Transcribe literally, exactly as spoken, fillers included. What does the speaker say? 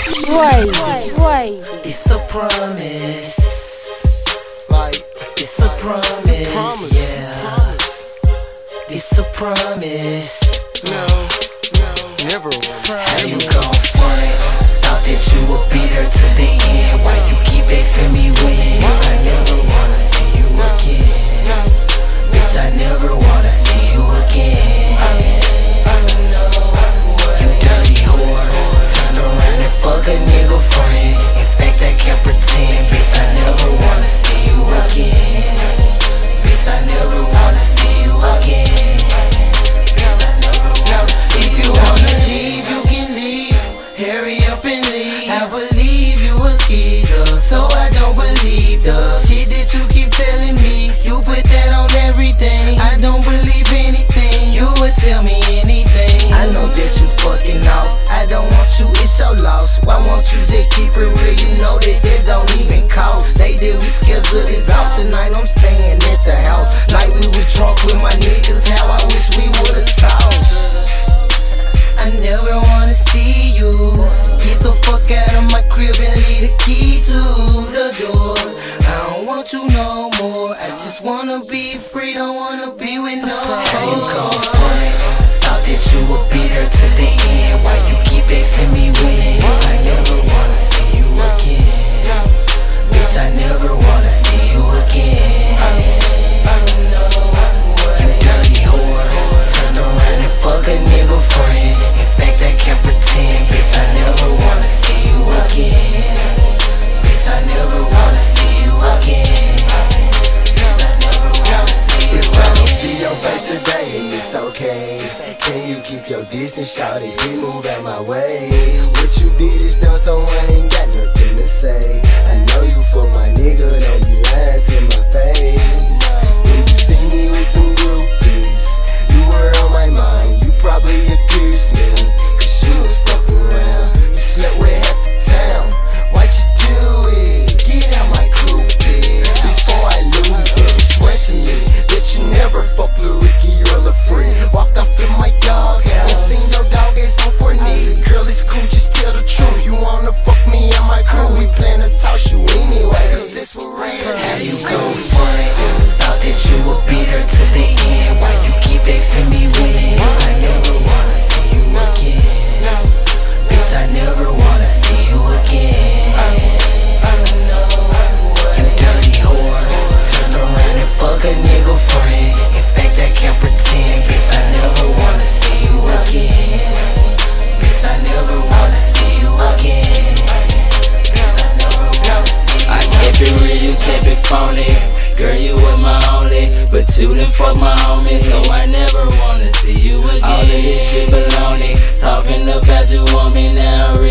Preps-Eastside. It's a promise. Like, it's a promise. promise. Yeah. It's a promise. No, no, never will. How you gon' front? Thought that you would be there to the end. Why you keep asking me when? Bitch, I never wanna see you again. Bitch, I never wanna see you again. You dirty whore. Turn around and fuck a nigga friend. In fact, I can't pretend. Bitch, I never wanna see you again. Bitch, I never wanna see you again. If you wanna leave, you can leave. Hurry up and leave. I believe you a skeezer, so I don't believe the shit that you keep telling me. You put that on everything. I don't believe anything. You would tell me anything. I know that you fucking off. I don't want you, it's your loss. Why won't you just keep it real? You know that that don't even cost. They did, we scheduled this off. Tonight I'm staying at the house. Like we was drunk with my niggas. How I wish we would've talked. I never wanna see you. Get the fuck out of my crib and leave the key to the door. I don't want you no more. I just wanna be free, don't wanna be with no more. How you gon' front? Thought that you would be there to the end. Why you keep asking me when? Bitch, I never wanna see you again. Bitch, I never wanna see you again. You dirty whore. Turn around and fuck a nigga friend. In fact, I can't pretend. Bitch, I never wanna see you again. Bitch, I never wanna see you again. Bitch, I never wanna see you again. If I don't see your face today, it's okay. Can you keep your distance, shout it, you move out my way. What you did is done, so I ain't got nothing to say. I know you for my nigga, don't be lying to my face. When you see me with them groupies, you were on my mind. You probably accused me, cause you was fucking around. You slept with half the town, why'd you do it? Get out my groupie, before I lose it. Swear to me that you never fuck Lil Rickey or Lil Free. Walked off in my dog house, ain't seen no dog ass on four knees. Girl, it's cool, just tell the truth. You wanna fuck me and my crew, we plan to toss you anyway, cause this for real. How you gon' front? Thought that you would be there to the end. Why you keep asking me when? Bitch, I never wanna see you again. Bitch, I never wanna see you again. You dirty whore. Turn around and fuck a nigga friend. In fact, I can't pretend. Bitch, I never wanna see you again. Bitch, I never wanna see you again. Bitch, I never wanna see you again. I kept it real, you kept it phony. Girl, you was my only, but you done fuck my homie, so I never wanna see you again. All of this shit baloney, talking about you want me now.